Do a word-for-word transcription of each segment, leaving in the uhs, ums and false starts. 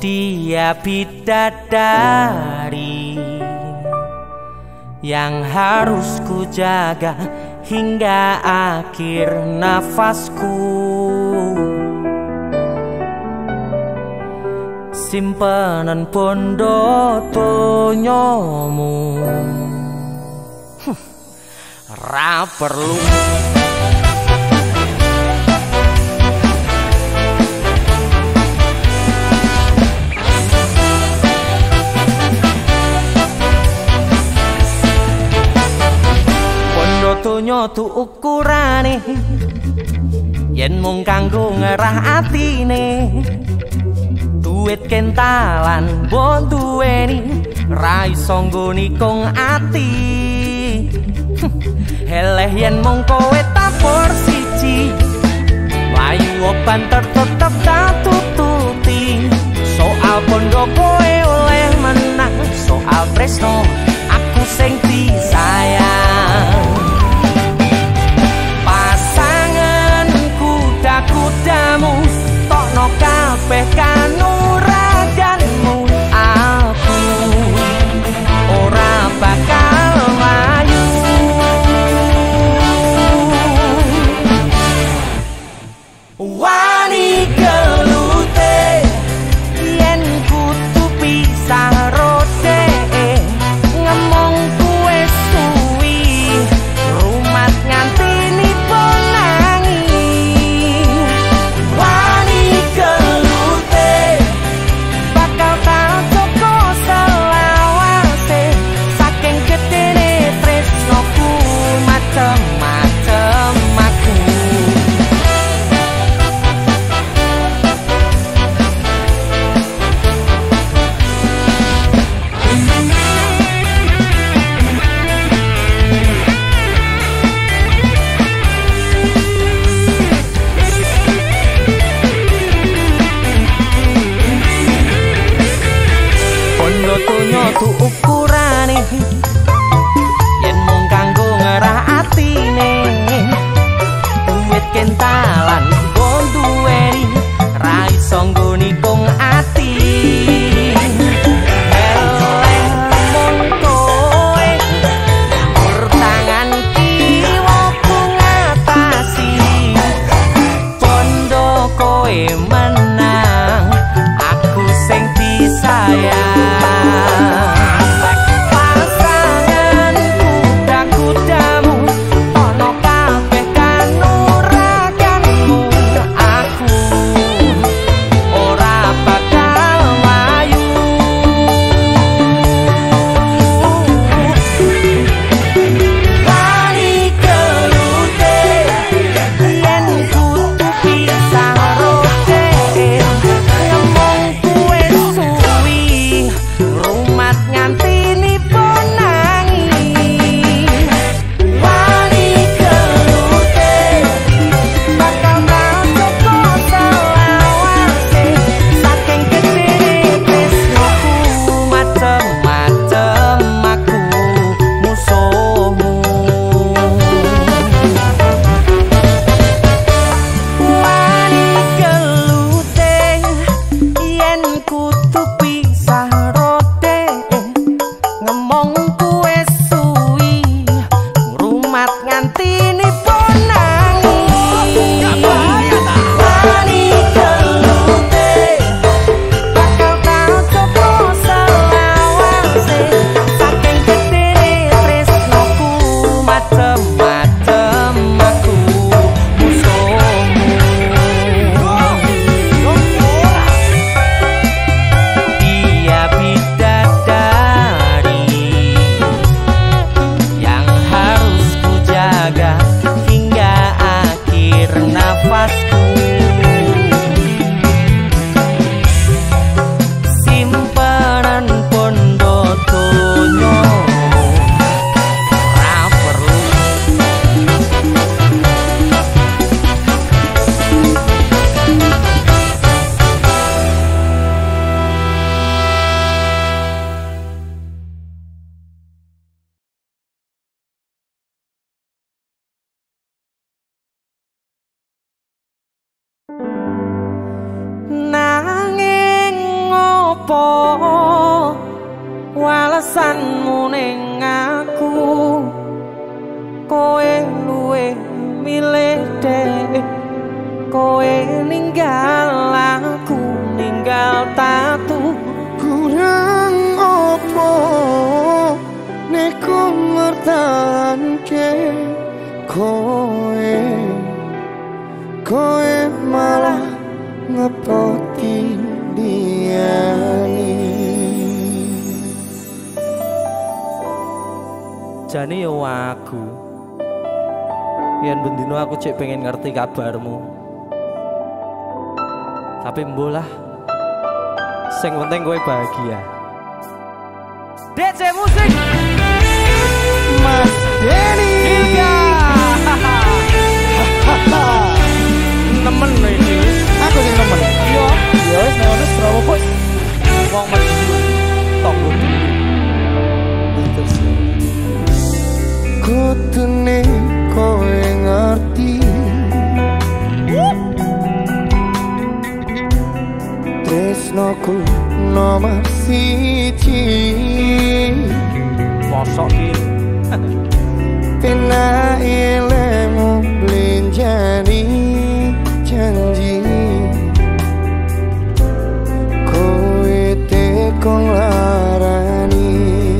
Dia bidadari yang harus ku jaga hingga akhir nafasku. Simpenan bondo donyomu ra perlu. Donya tu ukurane yen mung kanggo ngerah atine. Duit kentalan mbok duweni ra iso nggoni kong ati. Heleh yen mung kowe tapor siji mlayu oban tetep tak tututi. Soal pondo kowe oleh menang, soal tresno aku sing disayang. Kudamu tokno kabeh kanuraganmu, aku ora bakal mlayu. Wani gelute yen kudu pisah rode, ngomong kuwe suwi rumat nganti tu ukurane yen mung kanggo ngerah atine. Duit kentalan mbok duweni ra iso nggoni kong ati. Eleh mung kowe bertangan kiwa ku ngatasi. Pondo kowe menang, aku sing disayang. Bakal alasanmu ning aku, kowe luwe milih dek, kowe ninggal aku ninggal tatu. Kurang opo nek ku mertahanke kowe, kowe malah ngepoti diani. Jane yo aku yen bendino aku cek pengen ngerti kabarmu, tapi mbolah sing penting kowe bahagia. D J Musik Mas Denny Ilga nemen iki aku sing nemen. yo Ya wis nek ono Surabaya bos. wong mesti tonggo Kutune kowe ngerti tresnoku nomor siji. mosok iki Pena ilmu blenjani janji kowe tekon larani.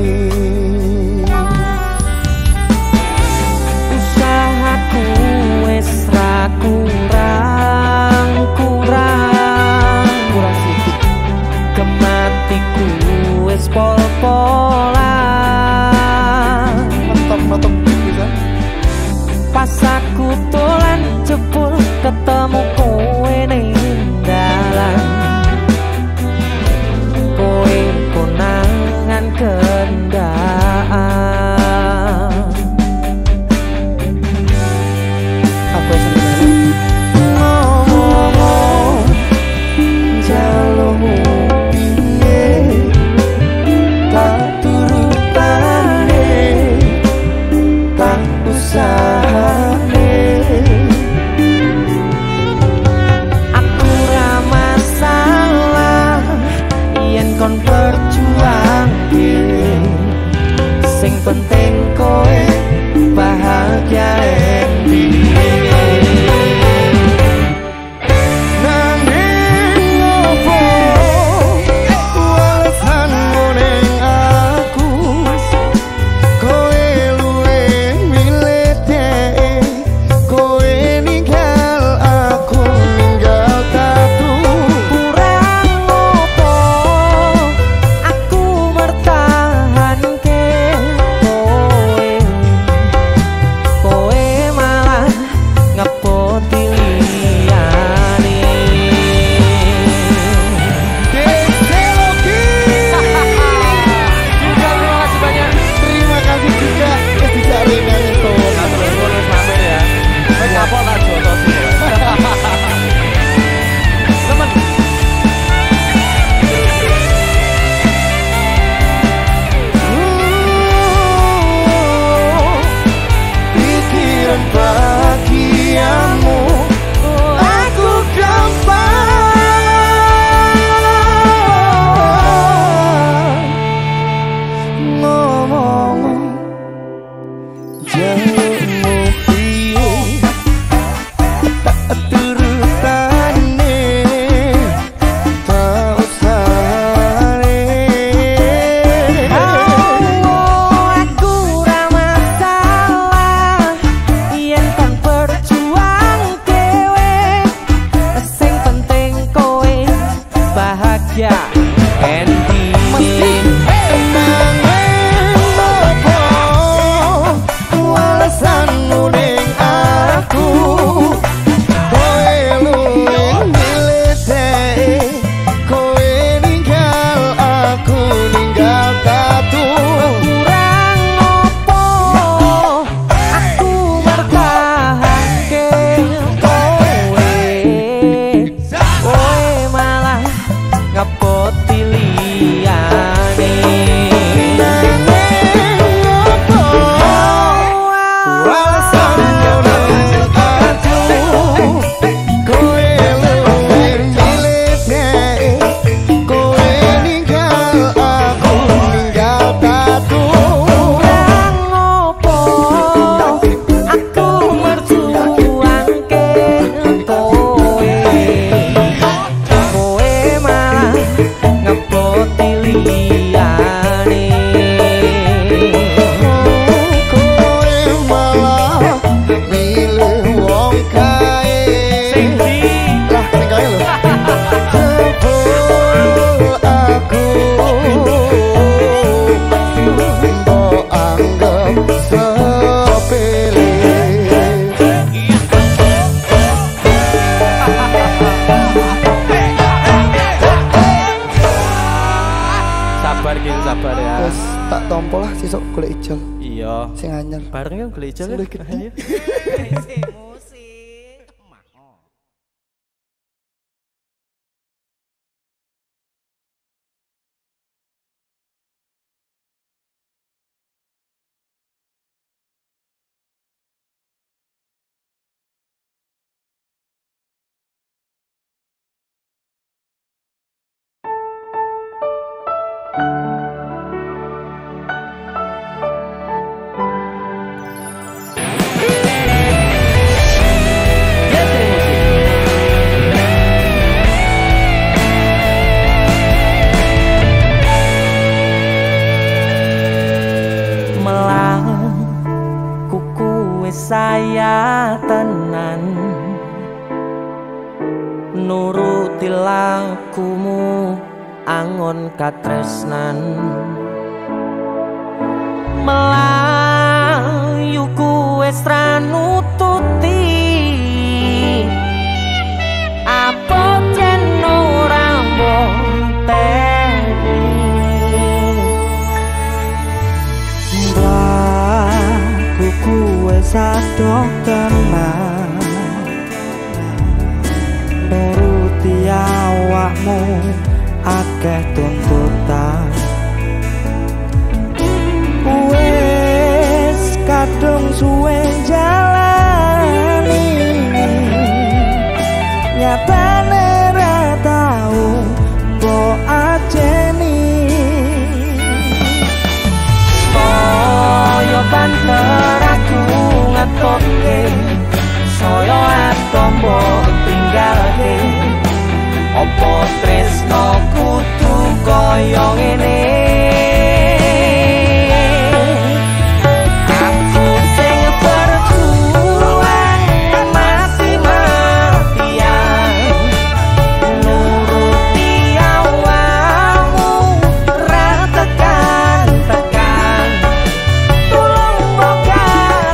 usahaku wis ra kurang kurang kurang sithik, kematiku wis pol-polan. Mantap mantap bisa. tak tompo lah sesuk golek ijol. Iya. Sing anyar. Bareng yo golek ijol. Ayo. Saya tenan nuruti lakumu angon katresnan melayu kuwes ra nututi apa jen ora mbonteni sadok tenan nuruti awakmu akeh tuntutan wis kadung suwe jalani nyatane ra tau mbok ajeni koyo banter ngetoke saya atombo tinggalke opo tresno kudu koyo ngene aku sing berjuang mati-matian nuruti awakmu ra tekan-tekan tulung boga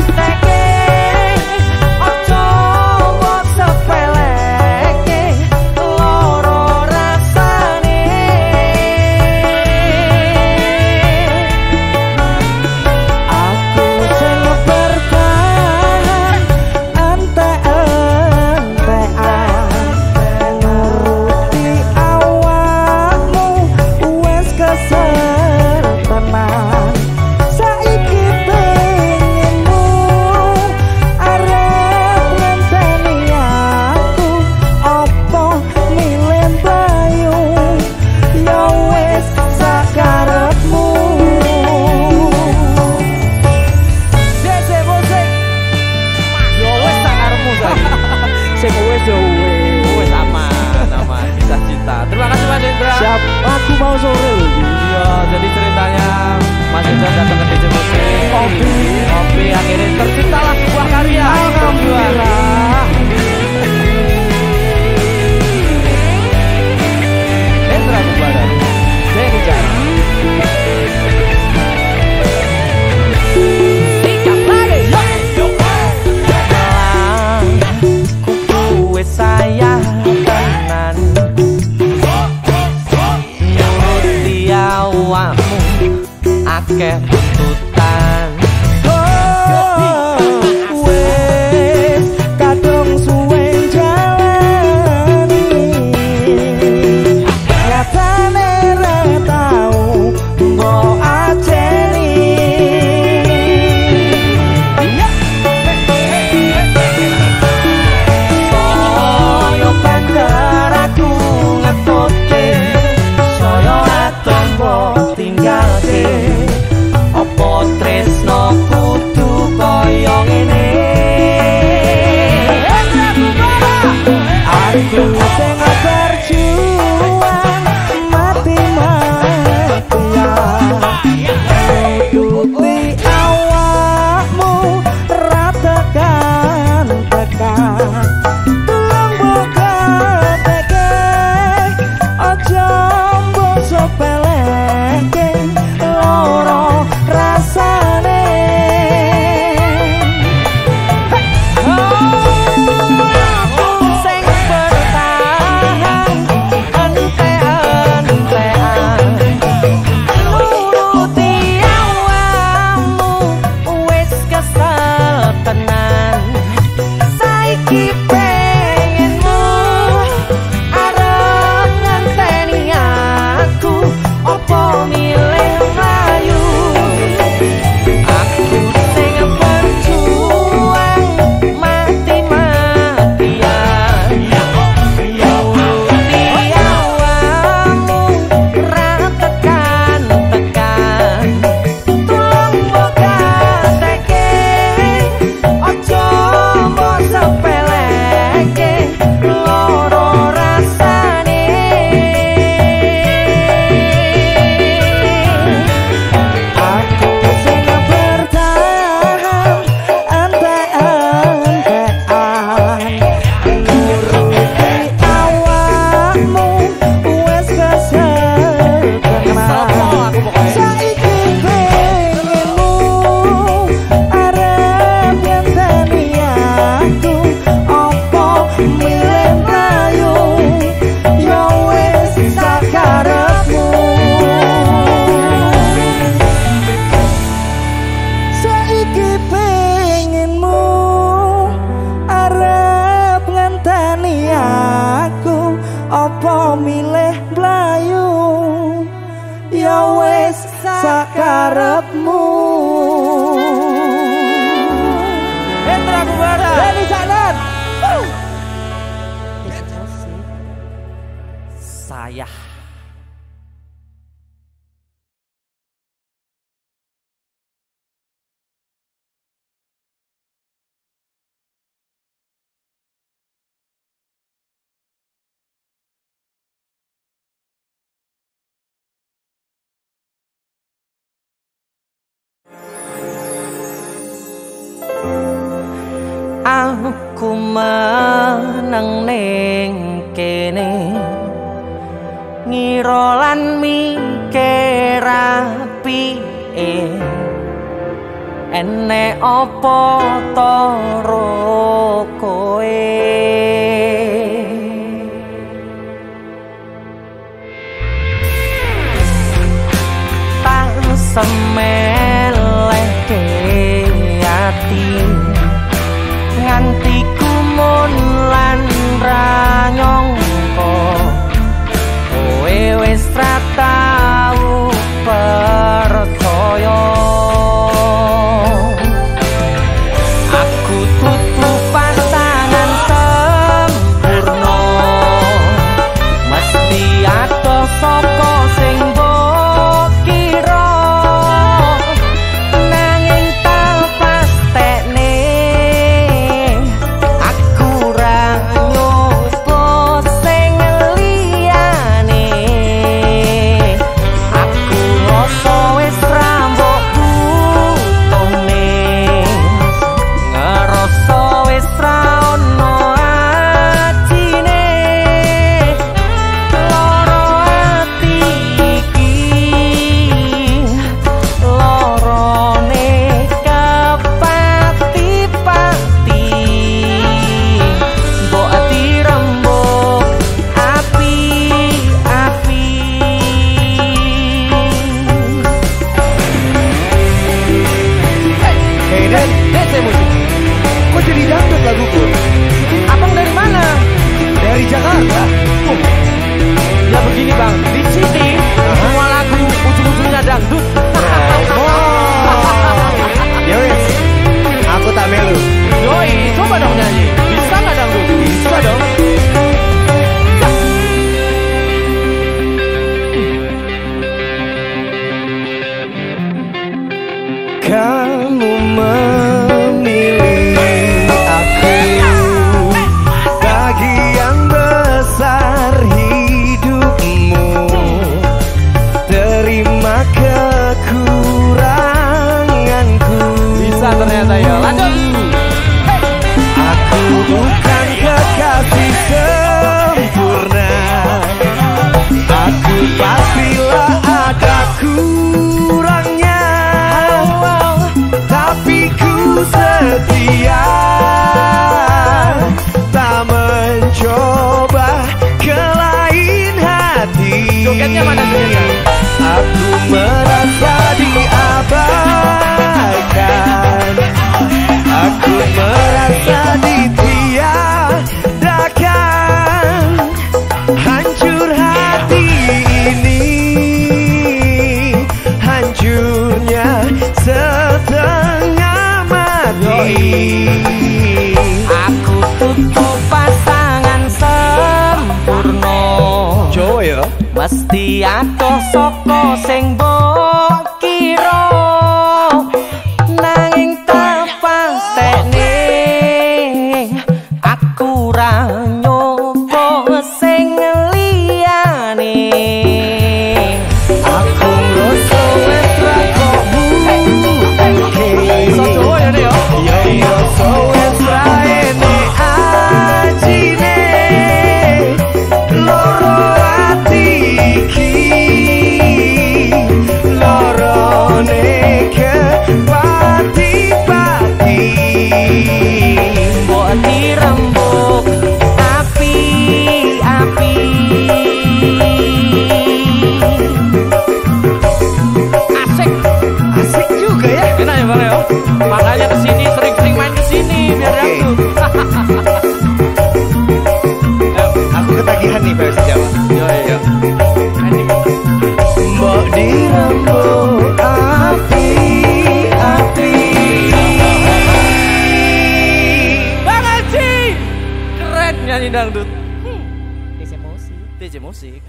siap, aku mau sore loh. Iya, jadi ceritanya Mas Rizal datang ke D J Musik. Kopi, kopi akhirnya terciptalah sebuah karya. Alhamdulillah. Endra Bumbara, saya bicara. Sikap lagi, yuk. Kuku saya tenan. Awakmu akeh tuntutan oh, wes kadung suwe jalani nyatane ra tau mbok ajeni koyo banter aku ngetoke saya atombo tinggalke opo tres karepmu. Hendra Bumbara Denny Caknan. Saya aku meneng ning kene ngira lan mikir apike enek apa to ro kowe tak semeleke ati nganti kumun lan ra nyangka kowe wis ra tau percaya aku tutu pasangan sempurna mesti ada saka sing mbok kira nanging tak pastekne aku ra nyoba sing liyane aku rasa wis ra mbok butuhne ngerasa wis ra ono atine loro ati iki lorone kepati-pati mbok ati rembug api-api Hei Den, Dece musik. kok jadi dangdut laguku? Abang dari mana? Dari Jakarta. Uh, ya begini bang, di sini semua lagu ujung-ujungnya dangdut. Ya wes, aku tak melu. Yoi, coba dong nyanyi. Bisa nggak dangdut? Bisa dong. Kamu memilih aku bagian besar hidupmu. Terima kekuranganku. Bisa ternyata ya. Lanjut. Aku bukan kekasih sempurna. Aku pastilah ada kurangnya, tapi ku setia, tak mencoba ke lain hati. Jogetnya mana jogetnya? Aku merasa diabaikan, aku merasa ditiadakan. Hancur hati ini, hancurnya setengah mati. Aku tutup pasangan sempurna. Coba ya. Mesti ada saka sing mbok kira nanging tak pastekne aku ra nyoba sing liyane Aku ngerasa wis ra kok butuhke. iso Jawa ya Nek, ya. Ya ngerasa wis ra enek ajine. Loro ati iki dangdut. D J musik. D J musik.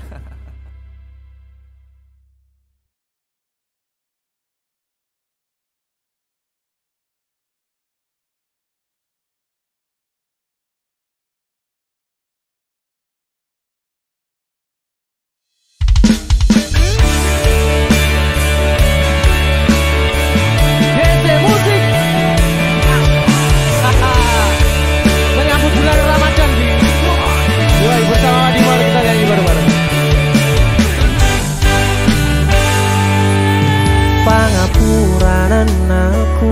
Pangapuranan aku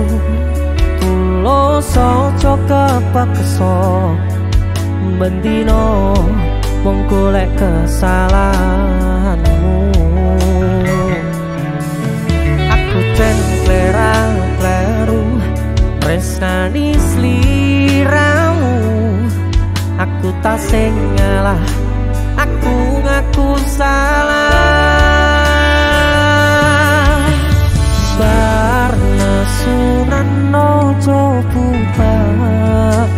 tuloso kepakso bendino mung golek kesalahanmu. Aku ten kleru tresnani sliramu. Aku tak sing ngalah, aku ngaku salah. Bar nesunan nojo bubar,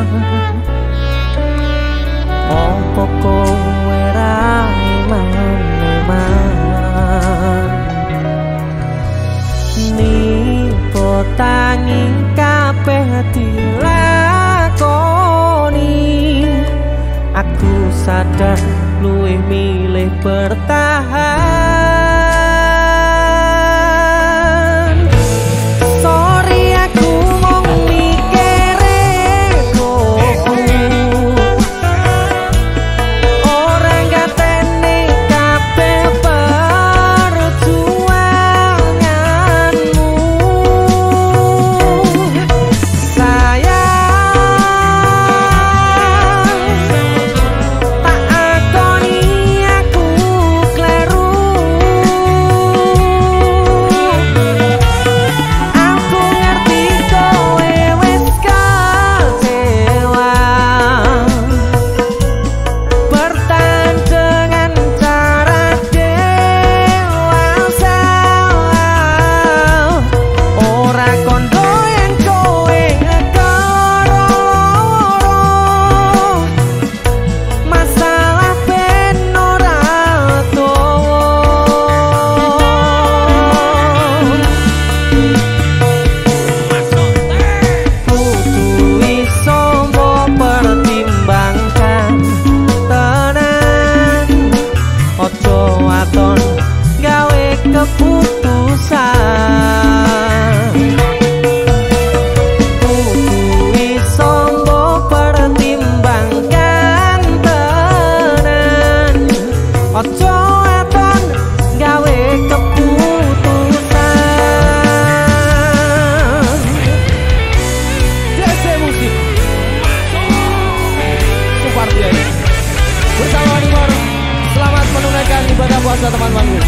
opo kowe ra iman-iman. Nipo tangi kabeh dilakoni. Aku sadar luwih milih bertahan. Ibadah puasa teman-temanku.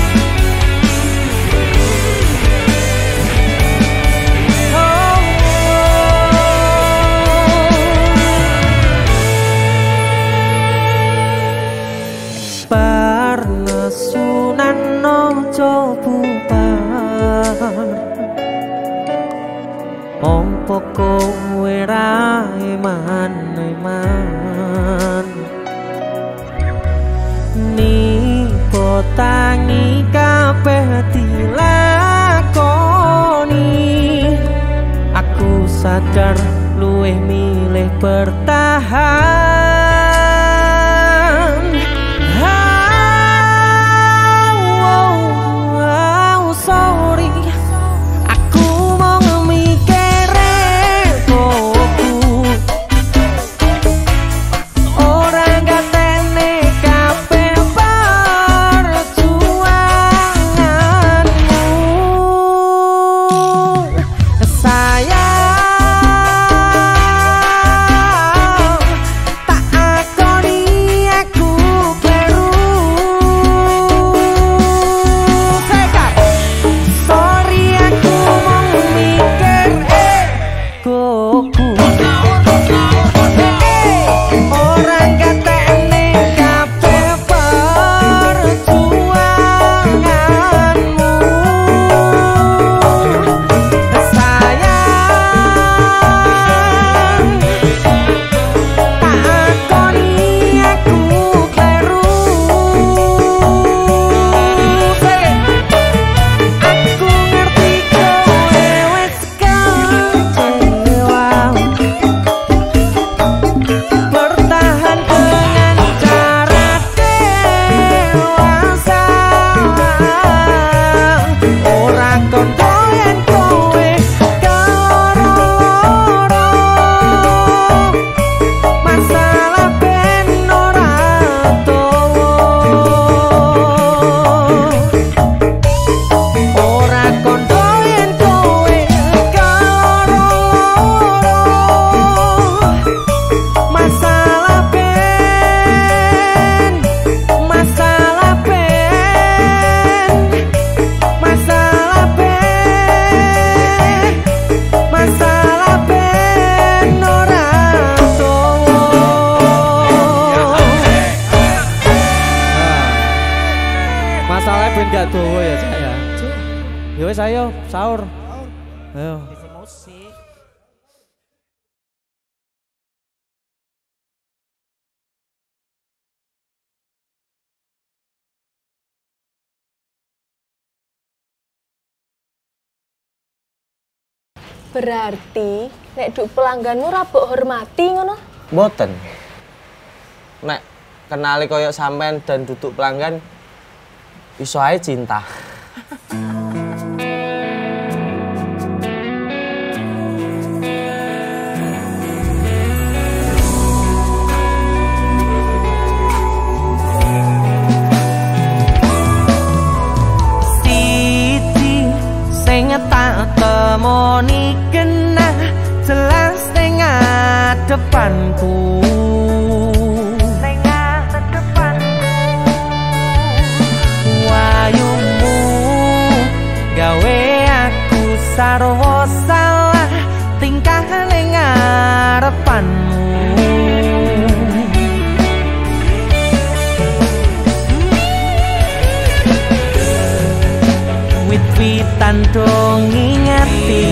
Parnesunan nojo bubar, ompo kowe ra iman-iman. Nipo tangi kabeh dilakoni. Aku sadar luwih milih bertahan. Tak ayo sahur. Ayo. Berarti nek duk pelangganmu ra mbok hormati ngono? Mboten. Nek kenali koyo sampean dan duduk pelanggan iso ae cinta. Siji sing tak temoni kena jelas ning depanku. Gawe aku sarwa salah tingkah ning ngarepanmu. Wit-witan dong ngingeti,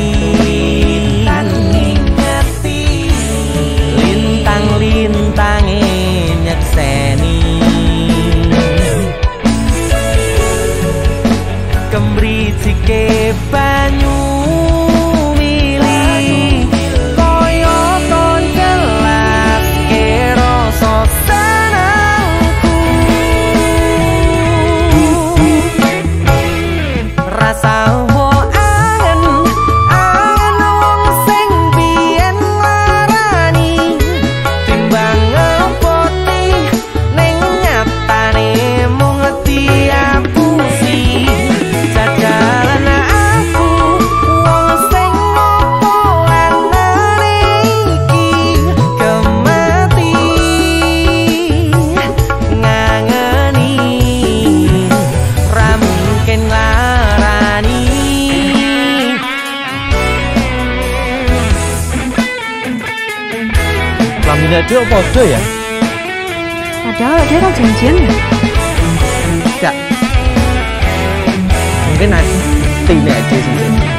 lintang-lintange nyekseni. Kembricike banyu mili koyo ton jelas ke rasa senengku. Rasa wo angen angen wong sing biyen larani timbang ngepoti ning nyatane mung diapusi. Jalan aku wong sing opoan iki kemati ngangeni ra mungkin larani. Laminnya dia podo ya? Padahal dia kan janjian ya? Enggak. Mungkin nanti ini aja sih.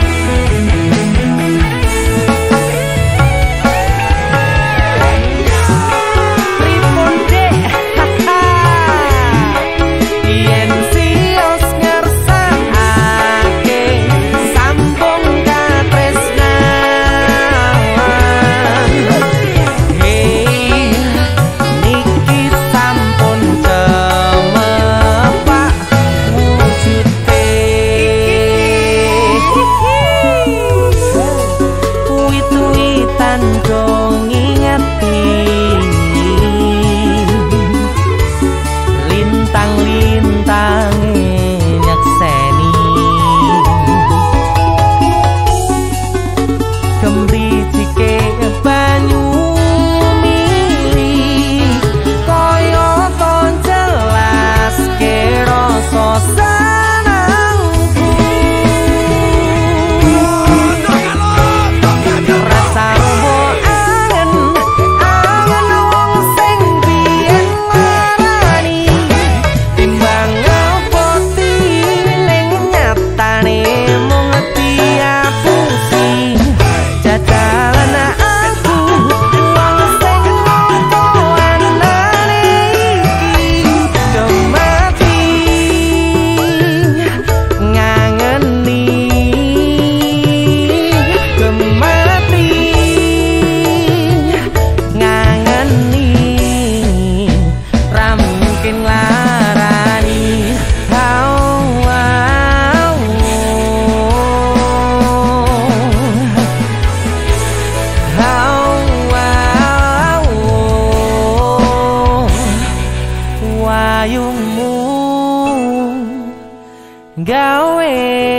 gawe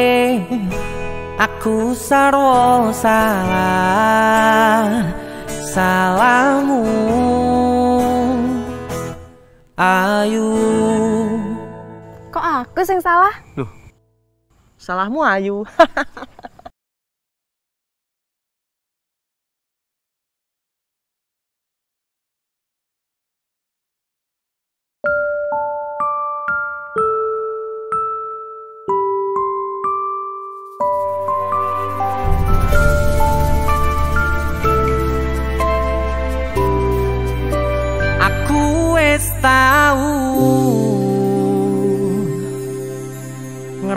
aku sarwa salah salahmu Ayu. Kok aku sing salah? Loh, salahmu Ayu.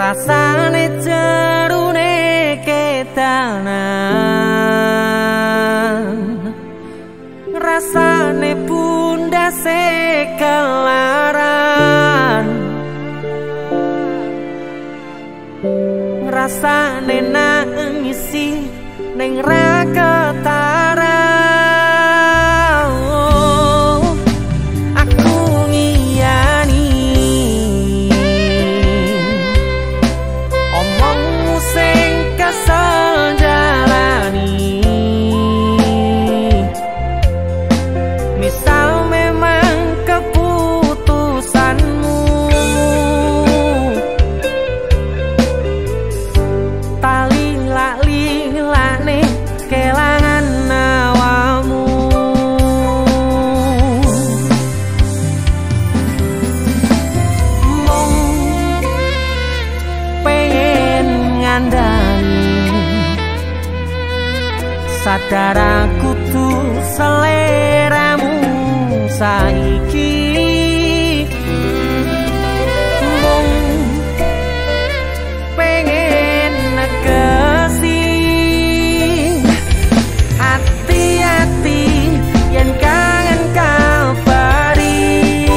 rasane jerune kedanan, rasane pundase kelaran, rasane nangisi ning ra ketara. Sadar aku tuh seleramu saiki, mung pengen negesi. Hati-hati yen kangen kabari,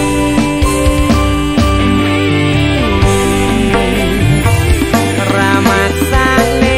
ramaksane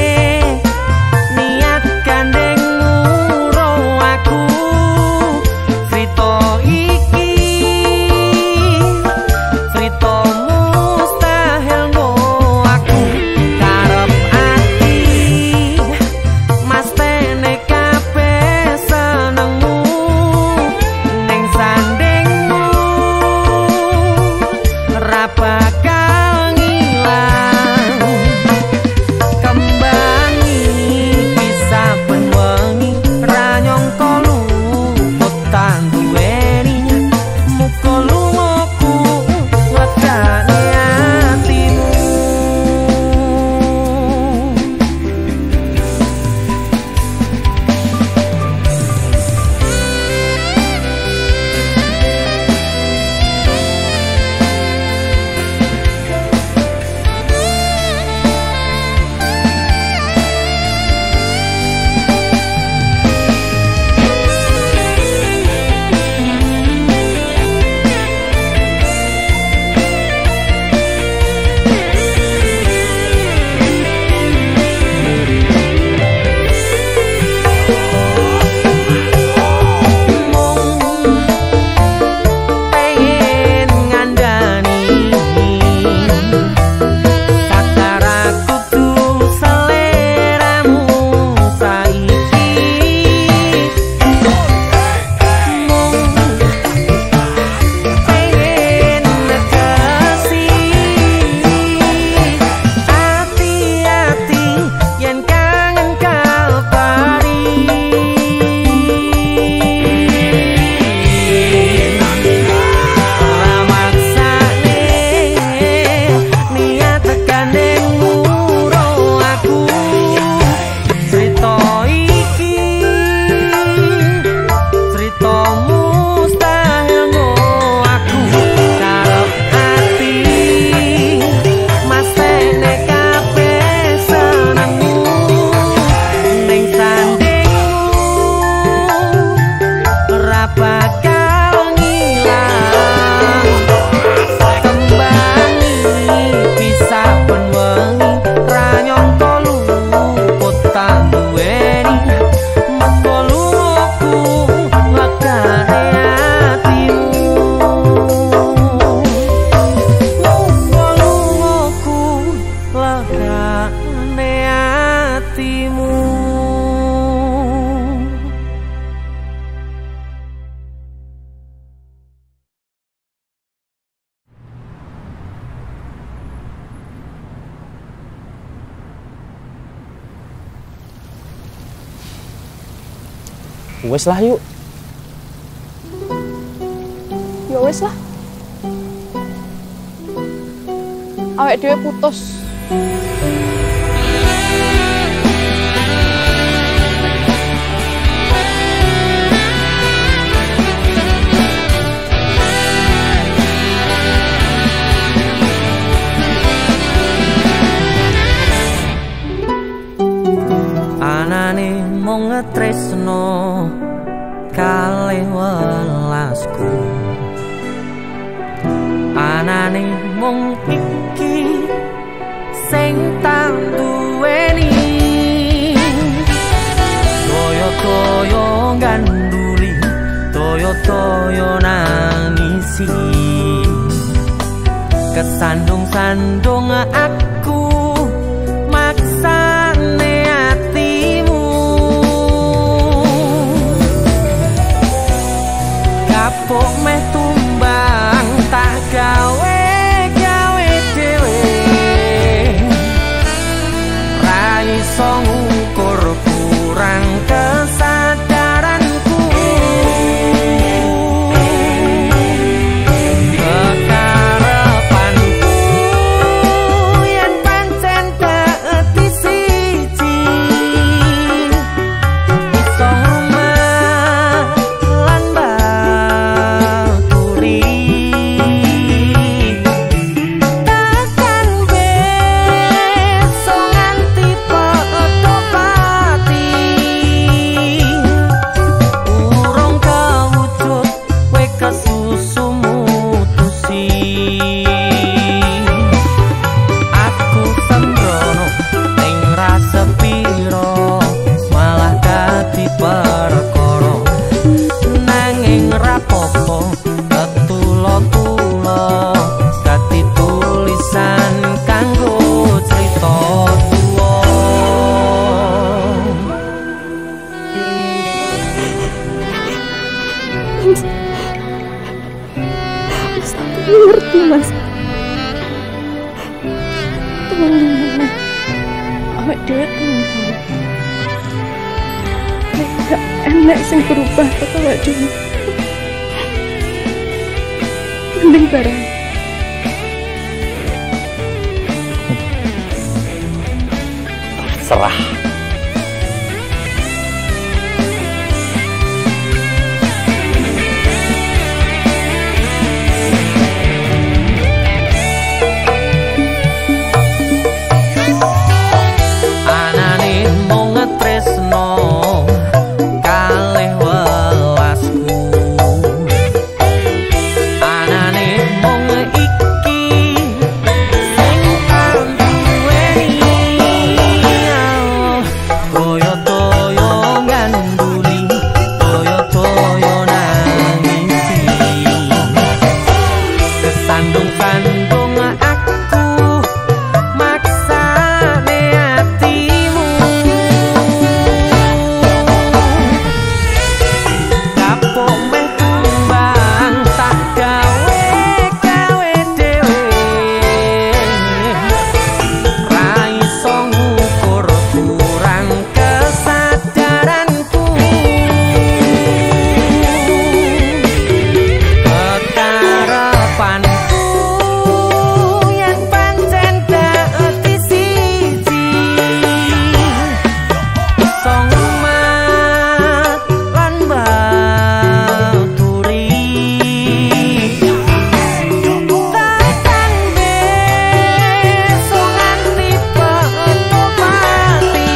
wes lah yuk. Ya wes lah. Awake dhewe putus. anane mung ngetresno kalih welasku, anane mung iki sing tak duweni. Toyo-toyo ganduli, toyo-toyo nangisi, kesandung-sandung aku maksane hatimu. Kapok meh tumbang tak gawe gawe dhewe, ra iso ngukur kurang kesadaranku. Kekarepanku yen pancen keeti siji, iso rumah lan baturi. Takkan besok nganti poto pati, urung kewujud kowe kesusu mutusi. Aku sembrono ning rasa piro, malah dadi perkara. Nanging rapopo ketulo-tulo dadi tulisan kanggo crita tuwa. Ngerti mas, teman-teman awak dewe teman-teman gak enak sing berubah kata awak dewe. Mending bareng Serah. Anane mung ngetresno kalih welasku, anane mung iki sing tak duweni. Toyo-toyo ganduli, toyo-toyo nangisi, kesandung-sandung aku maksane hatimu. Kapok meh tumbang tak gawe gawe dhewe, ra iso ngukur kurang kesadaranku. Kekarepanku yen pancen keeti siji, iso ngumat lan baturi. Takkan besok nganti poto pati,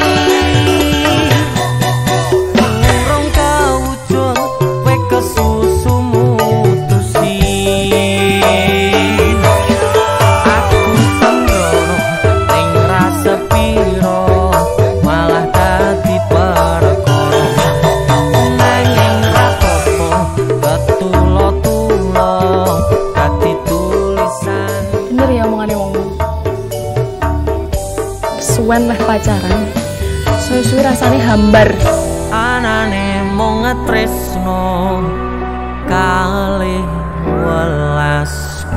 urung kewujud kowe kesusu mutusi. Aku sembrono ning rasa piro, malah dadi perkara. Nanging rapopo ketulo-tulo dadi tulisan. bener ya omongane wong. Suwen meh pacaran, suwe-suwe rasane hambar. Anane mung ngetresno kalih welasku.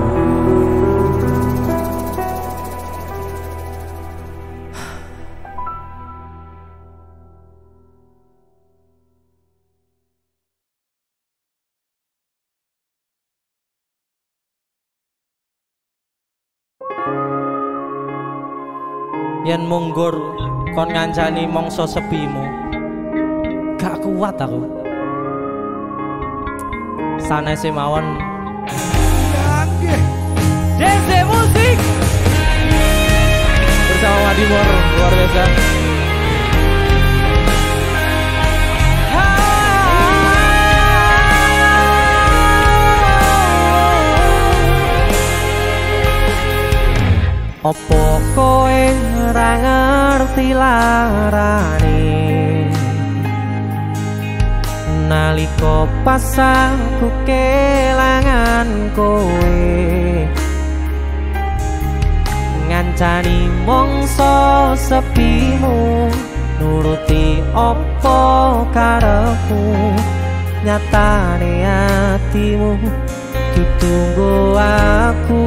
Yen munggur kon ngancani mongso sepimu, gak kuat aku. Sanese mawon. D C Musik bersama Madimor luar biasa. larane nalika pas aku kelangan kowe ngancani mongso sepimu nuruti opo karepmu nyatane atimu ditunggu aku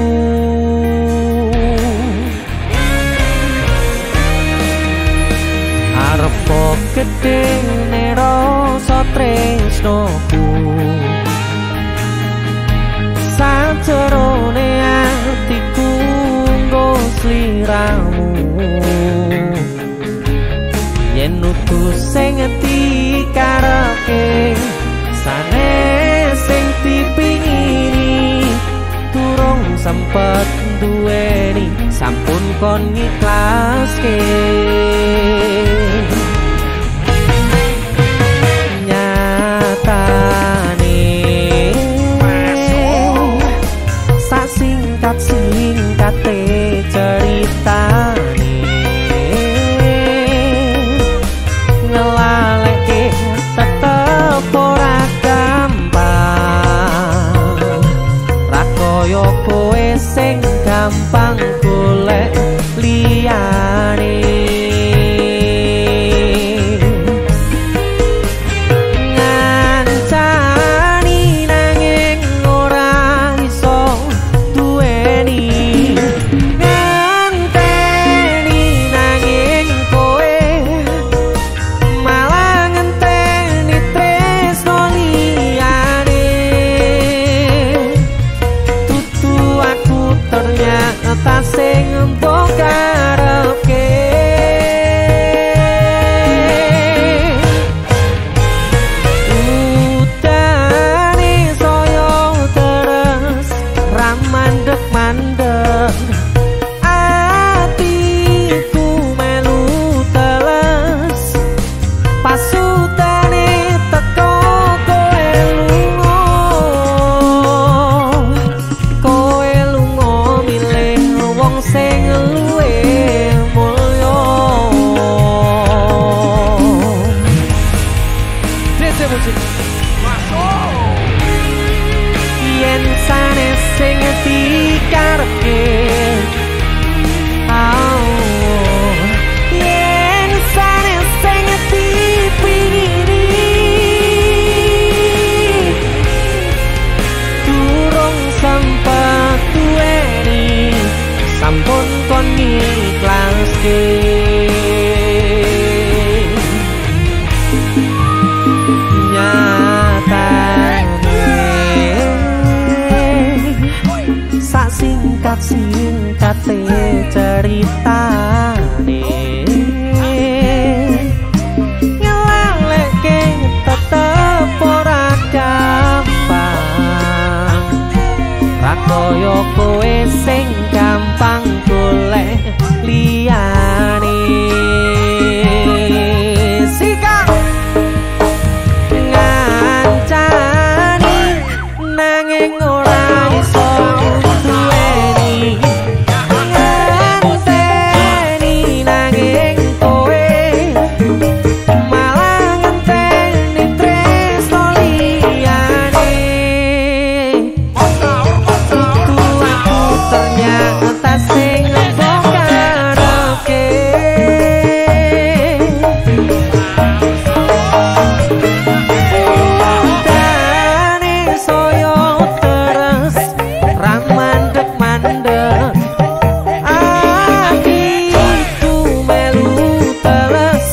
arepo gedhe rasa tresnoku sajerone atiku nggo sliramu yen utus sing dikarepke sanes sing dipingini durung sempet duweni sampun kon ngiklaske nyatane sak singkat-singkate ceritane ngelaleke tetep ora gampang ra koyo kowe sing gampang golek liyane ngancani nanging ora iso duweni nganteni nanging kowe malah ngenteni tresno liyane tutu aku ternyata sing mbok karepke udane saya terus ra mandeg-mandeg atiku melu teles pasutane teko kowe lunga kowe lunga milih wong sing luwe mulya Dese musik yen sanes sing dikarepke oh yen sanes sing dipingini durung sempet duweni sampun kon ngiklaske sak singkat-singkate ceritane ngelaleke tetep ora gampang ra koyo kowe sing gampang golek liyane sikap ngancani nanging ora iso duweni ngenteni nanging kowe malah ngenteni tresno liyane tutu aku ternyata sing mbok karepke udane saya terus ra mandeg-mandeg atiku melu teles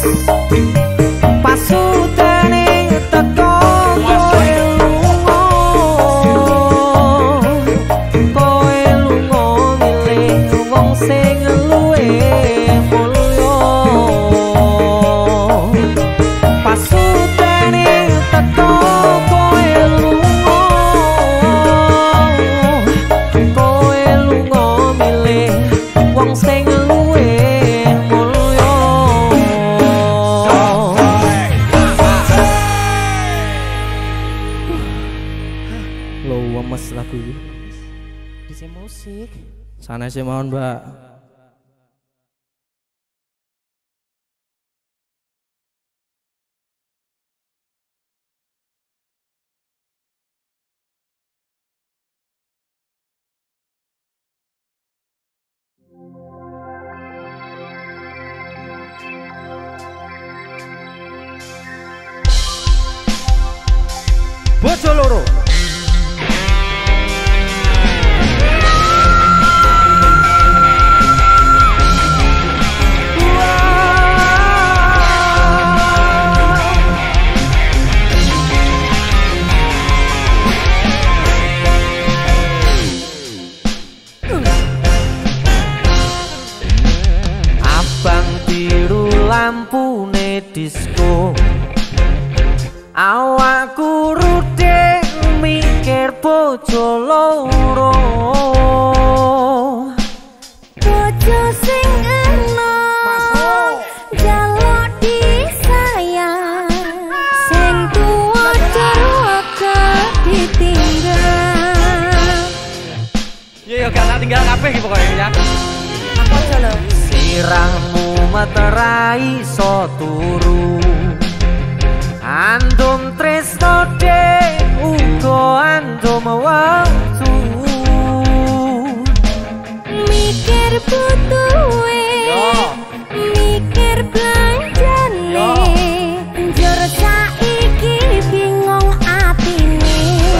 pasutane teko kowe lunga kowe lunga milih wong sing luwe mulya pasutane teko kowe lunga kowe lunga milih wong sing luwe mulya lo wemes lagu iki dise musik sanese mohon mbak bojo loro. Lampune disko awakku rudhe mikir bojo loro bojo sing enom jaluk disayang sing tuwa duraka ditinggal Yo yo gak tak tinggal kabeh iki pokoke ya. apa aja lho sirahmu materai so turu andum tresno de ugo andum waktu mikir butuhe mikir belanjane njur saiki bingung atine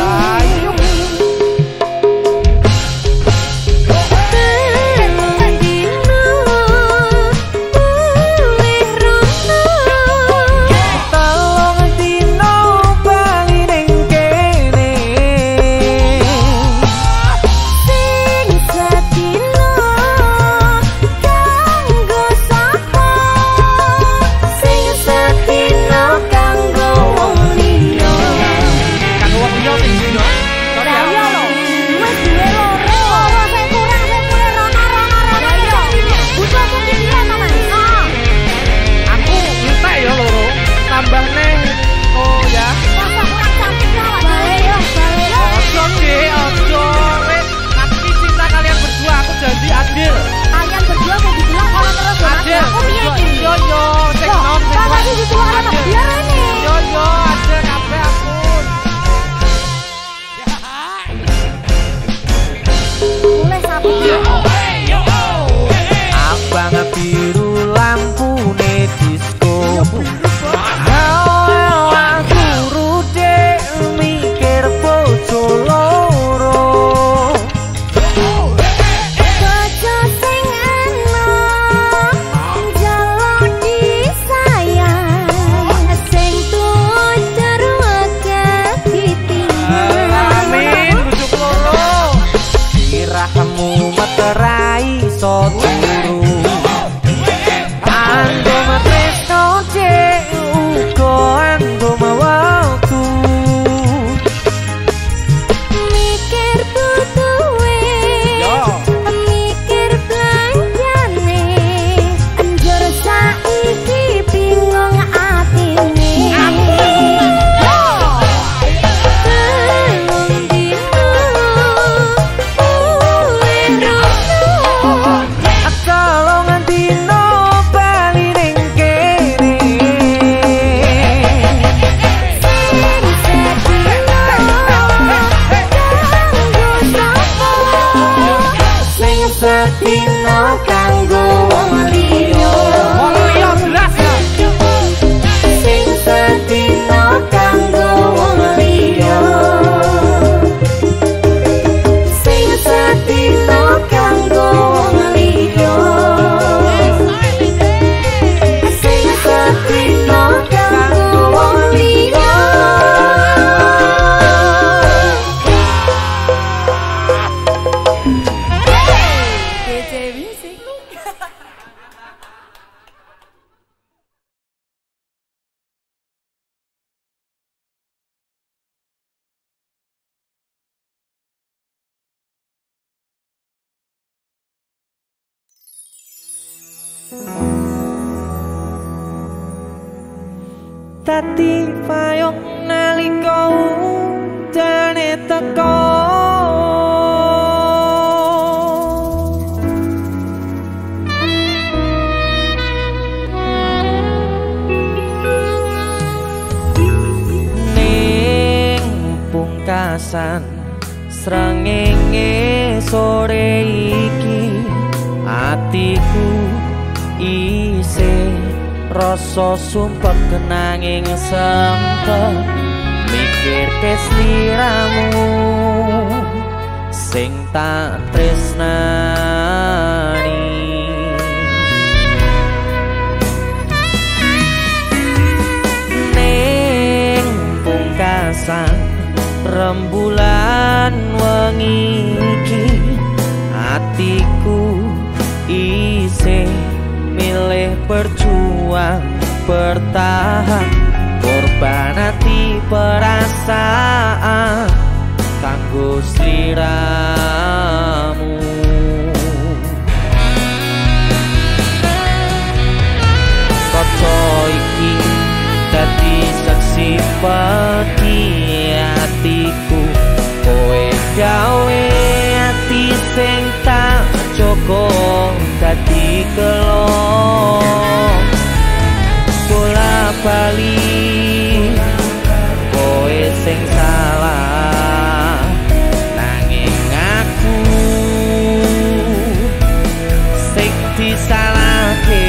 Tati payung nalika udane teko ning pungkasan srengenge sore iki atiku isih rasa sumpek kenanging sempet mikirke sliramu sing tak tresnani. Ning pungkasan rembulan wengi iki atiku isih milih berjuang bertahan korban hati perasaan kanggo sliramu. Kaca iki dadi saksi pati hatiku kowe gawe hati sing tak joko dadi kelo bola bali kowe sing salah nanging aku sing disalahke.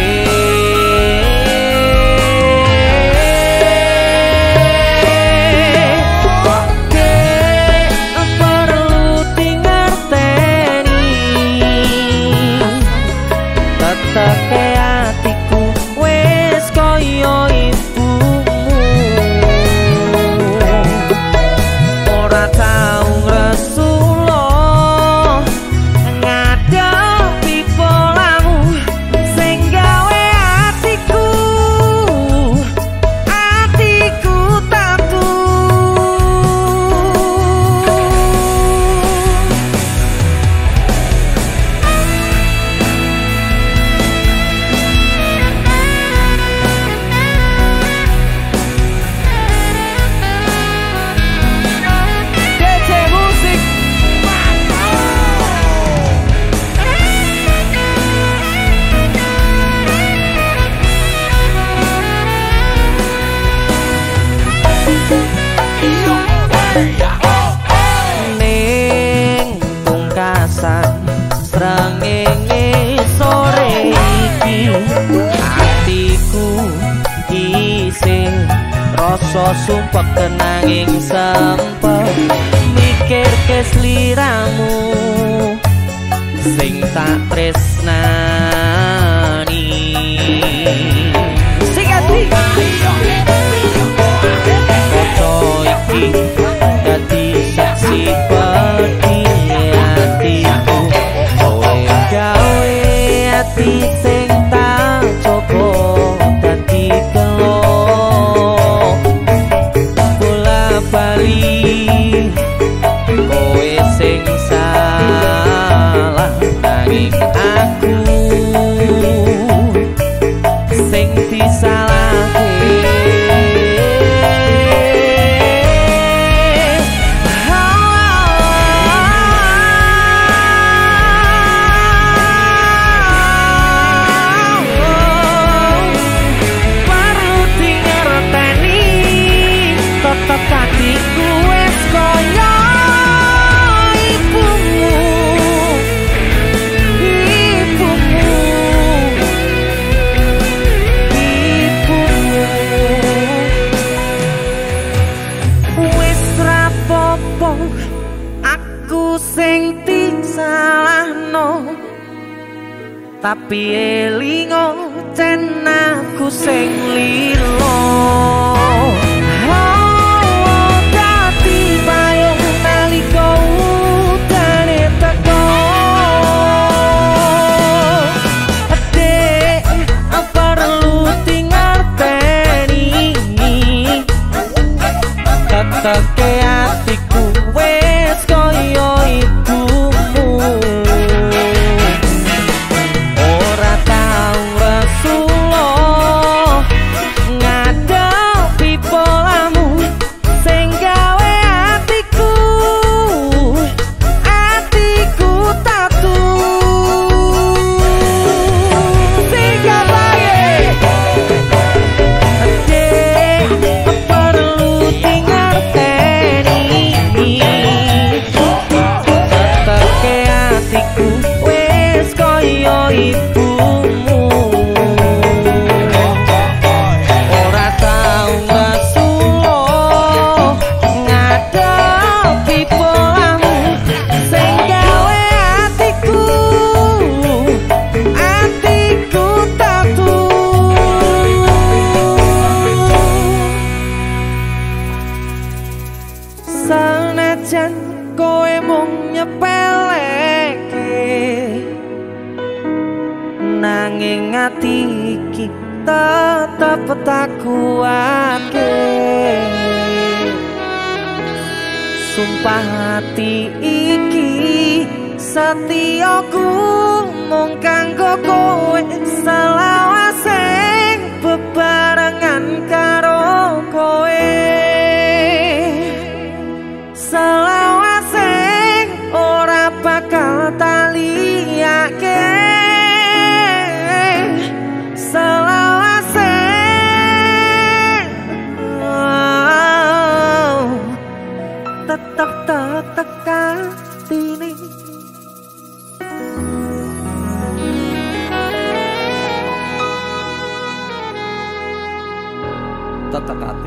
Teke hatiku wis koyo ibumu ora tau ngresula ngadepi polamu sing gawe hatiku hatiku tatu. Ning pungkasan srengenge sore iki atiku isih rasa sumpek kenanging sempet mikirke sliramu sing tak tresnani. Sing ati kaca iki dadi saksi pati hatiku kowe gawe hati sing tak joko dadi kelo bola bali kowe sing salah nanging aku sing disalahke. Hatiku wis koyo ibumu ibumu ibumu wis rapopo aku sing disalahno tapi elingo cen aku sing lilo. Teke hatiku wis koyo ibumu ora tau resula tak kuatke. Sumpah hati iki setiaku mung kanggo kowe, selawase bebarengan karo kowe, selawase ora bakal tak liyake, selawase oh, tetep tetep katine. Tetep hati.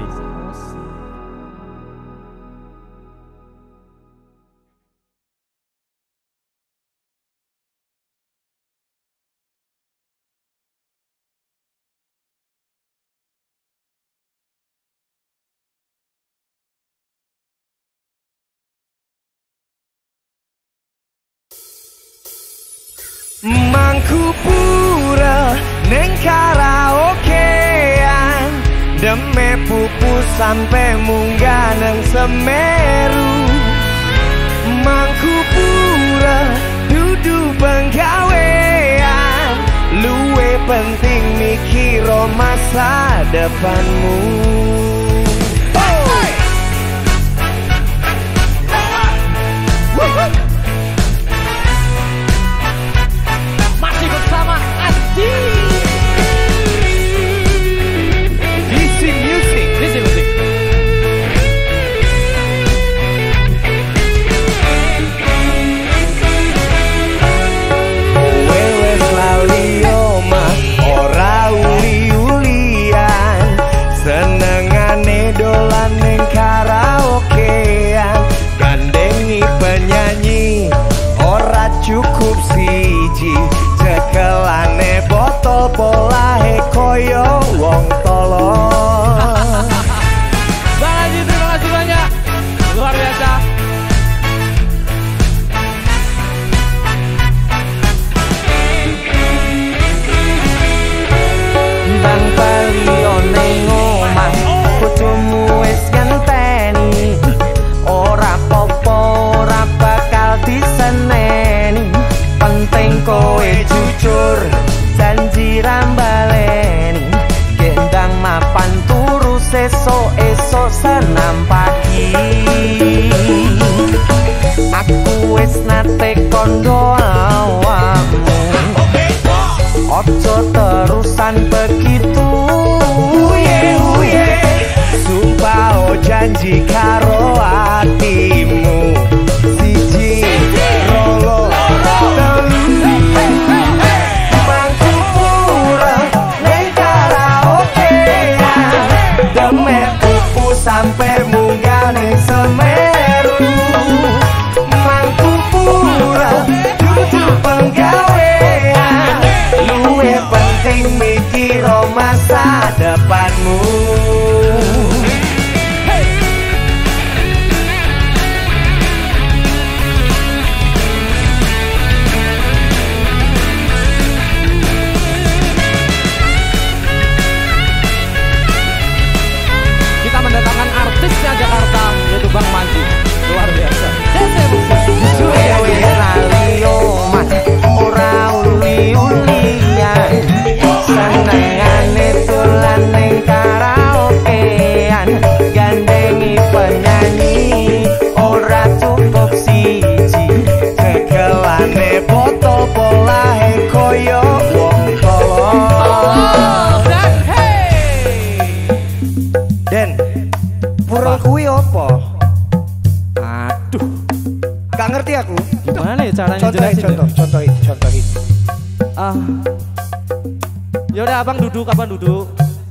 Mangku pura neng karaokean, deme pupu sampai munggah neng Semeru. Mangku pura dudu penggawean, luwe penting mikiro masa depanmu. Masih bersama Adi. Disi Music, Disi Music. Wewe selalu omah, ora uli-ulian, senengane dolan ning karaokean, gandengi penyanyi ora cukup siji, cekelane botol polahe koyo wong tolong. Bang Haji, terima kasih banyak, luar biasa. Bang Palio ning omah, bojomu wis ngenteni, ora popo ora bakal diseneni, penting kowe jujur janji rambaleni, gendang mapan turu sesuk-esuk senam pagi. Aku wis nate kondo awakmu, ojo terusan begitu, uye uye, sumpah oh janji karo hatimu, siji rolo telu. Mangku pura neng karaokean, deme pupu sampai munggah neng Semeru. Mangku pura dudu penggawean, luwe penting mikiro masa depanmu. Kita mendatangkan artisnya Jakarta, yaitu Bang Manji, luar biasa. Wewe lali omah, ora uli-ulian, senengane dolan ning karaokean, gandengi penyanyi ora cukup siji, cekelane botol polahe koyo wong tolong. Den, pura kuwi opo? Aduh, gak ngerti aku. Gimana ya caranya Contohin, jelasin? contoh, contohin, contohin. Ah, yaudah abang duduk, abang duduk.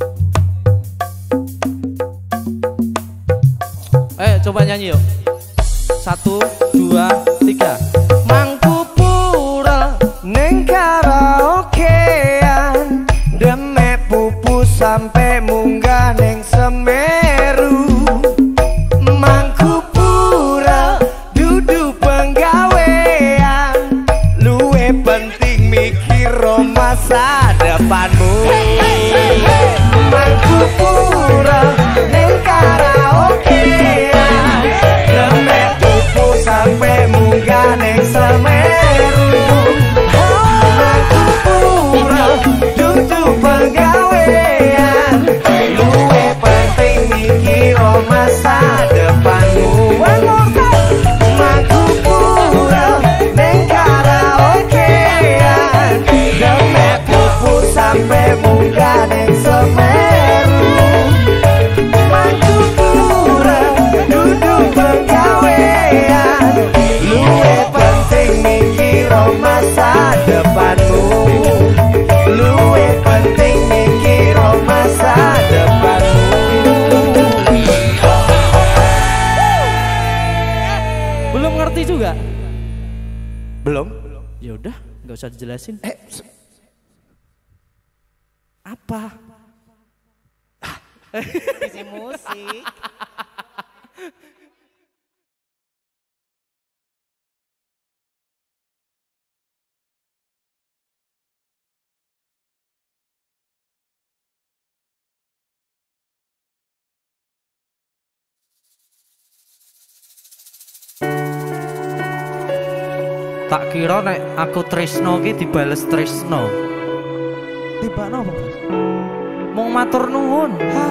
Eh, coba nyanyi yuk. Satu, dua, tiga. Mangku pura Neng karaokean, deme pupu sampai munggah neng Semeru. Mangku pura dudu penggawean, luwe penting mikir masa depanmu. Mangku luwih penting mikiro masa depanmu. Mangku pura neng karaokean, demek pupu sampe munggah neng Semeru. Mangku pura duduk penggawean, luwih penting mikiro masa depanmu. Luwih penting mikiro masa depanmu. Belum ngerti juga? Belum? Ya udah, nggak usah dijelasin. Eh, Apa? Isi musik. Tak kira nek aku tresno ki dibales tresno. Tiba apa, Bos? Mung matur nuwun.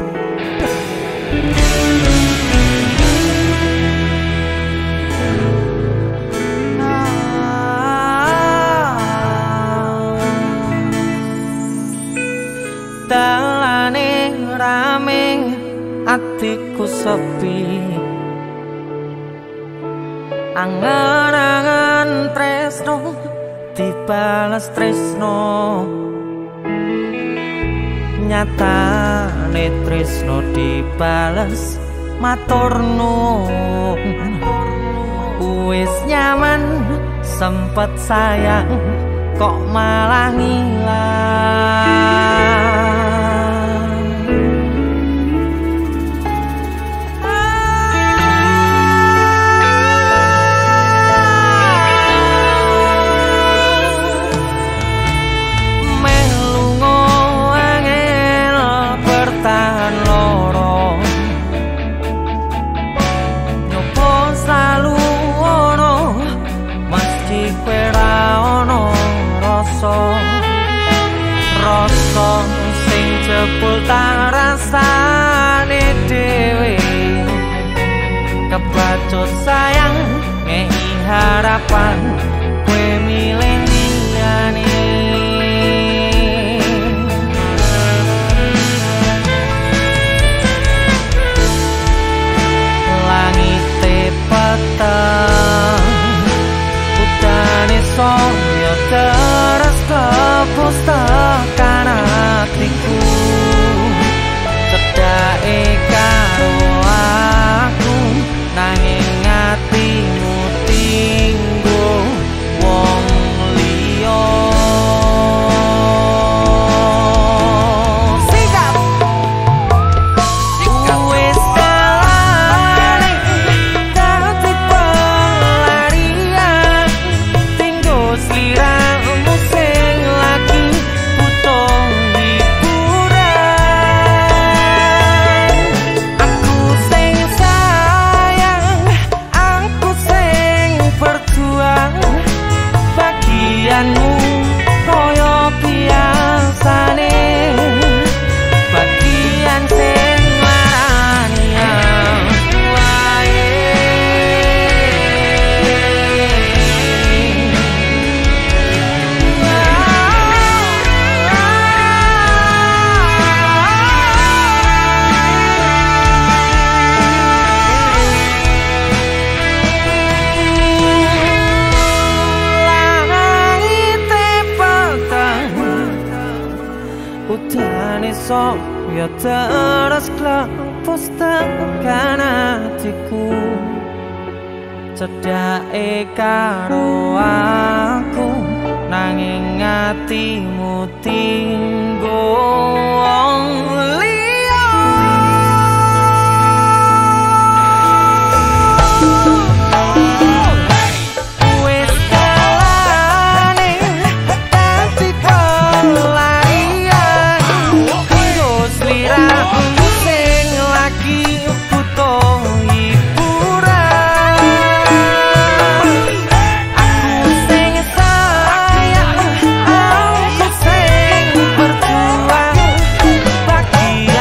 Dalane rame, atiku sepi. Angan-angan tresno dibales tresno. Nyatane tresno dibales matur nuwun. Wis nyaman sempet sayang kok malah ngilang. Rasa sing jebul tak rasane dhewe, kebacut sayang ngehi harapan kowe milih liyane. Langite peteng udane saya terus kepus tekan hatiku, cedake karo aku nanging atimu tinggo wong liya. Sikap wis kalane dadi pelarian, tinggo sliramu sing lagi butuh hiburan. Aku sing sayang, aku sing berjuang, bagianmu koyo biasane, bagian sing larani wae. Langite peteng udane saya terus klepus tekan hatiku, cedake karo aku nanging atimu tinggo wong liya. Wis kalane dadi pelarian, tinggo sliramu sing lagi butuh hiburan. Aku sing sayang, aku sing berjuang, bagian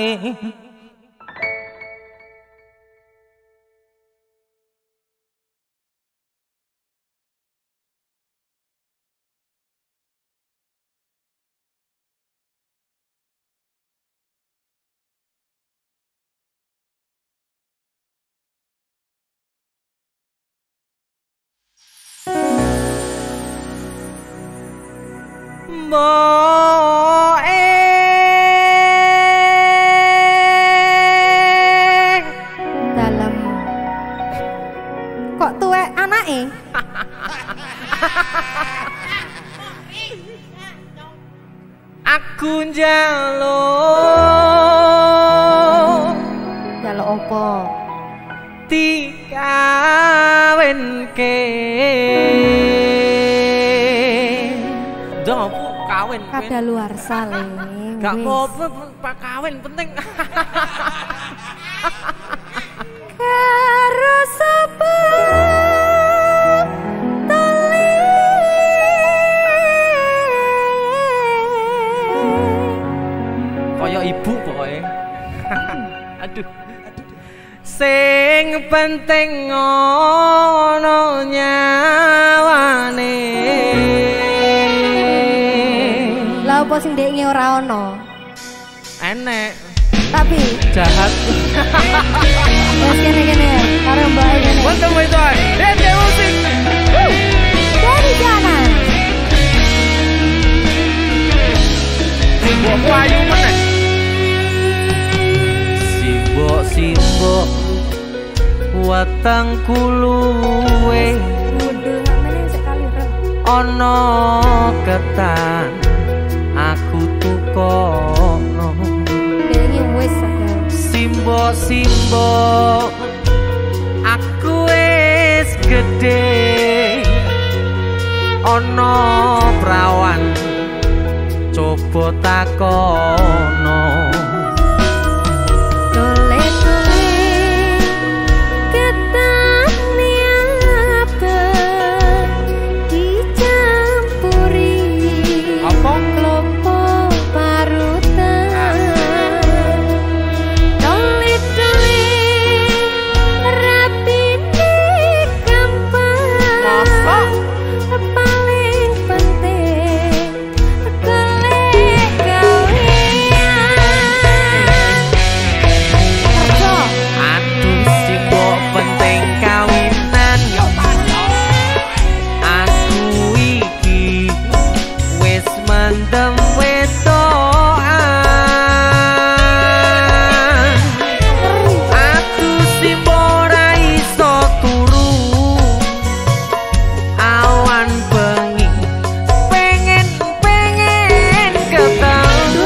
Mboe dalam kok tuwek anake aku njaluk njaluk apa dikawinke dong kawin kada luar sale gak apa-apa pak kawin penting karo sapa tali kaya ibu pokoknya aduh sing penting ngono nyawane lah apa sing ndekne ora ono enek tapi jahat wes kene-kene karo mbak kene Welcome my toy Dede musik dari sana Simbok payu meneh Simbok simbok watang kuluwe Waduh, meneh sekali rek. ono ketan aku tukono Ndekne wis sadar. Simbok simbok aku wis gede ono prawan coba takono Tole-tole ketan niate dicampuri apa klopo parutan Tole-tole rapine gampang paling penting golek gawean kerja aduh simbok penting kawinan aku iki wis mendem wedokan aku simbok ora iso turu awan bengi pengen pengen ketemu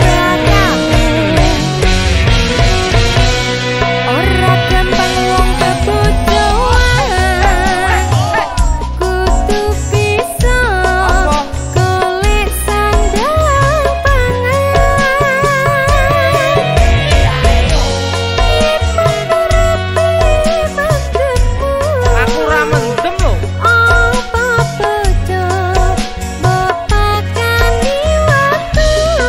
ora gampang wong kebojoan kudu bisa golek sandang pangan aku ra mendem lho apa bojo bapakani watu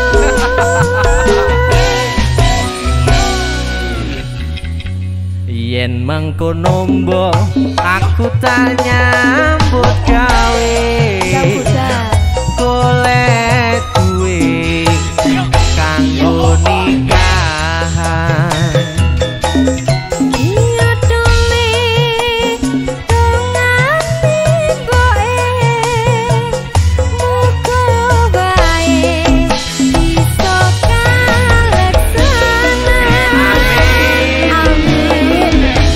yen mangkono mbok aku tak nyambut gawe golek duwe kanggo nikahan iya dole dongane boe muga bae iso kaleksana amin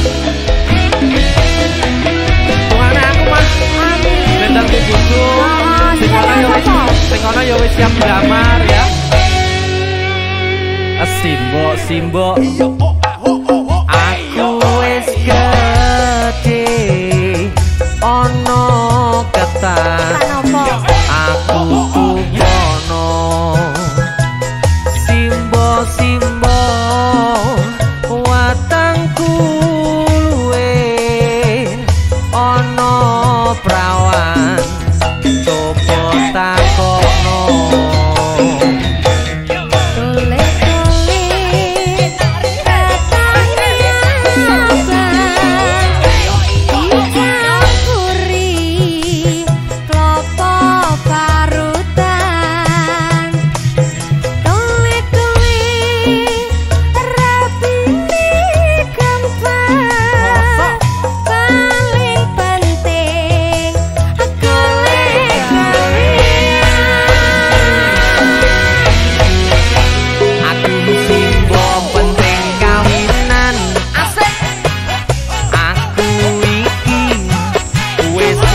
Tuhan aku mah amin bendang di bojo sing ana yo wis sing ana yo wis siap damar ya simbok simbok aku wis gede ono ketan napa aku tukono simbok simbok watangku luwe ono prawan coba takono Tole-tole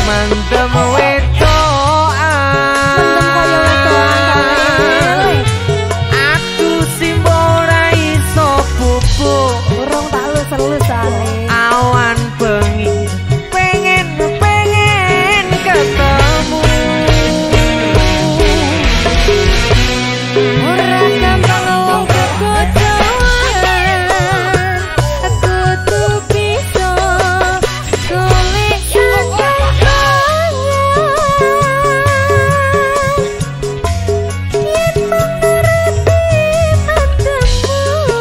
mendem wedokan. Mendem koyo wedokan. Aku simbora iso bubuk. Urung tak lus-lus ale. Awan bengi pengen pengen ketemu. Ora gampang wong kekocokan. Aku tuh bisa golek sandangan. Yen mengerti matamu,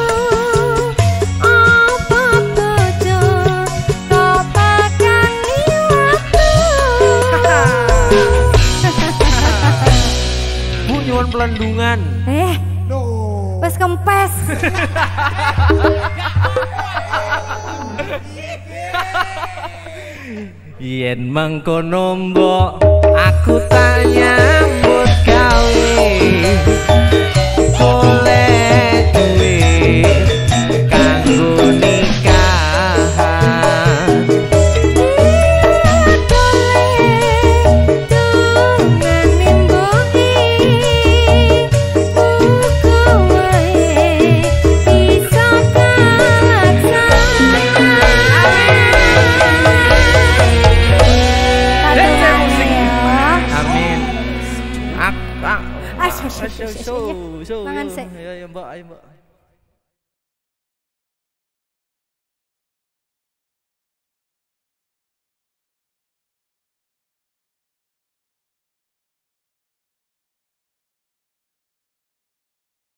apa bojo tak pakani waktu. Bu nyuwun pelendungan. Eh, wes kempes. Yen mengkono mbok aku tak nyambut gawe. Boleh duit kanggo nikahan. Amin. Ak ak. Asyik, So so so. Mangan sik. Ya ya Mbak, ayo Mbak.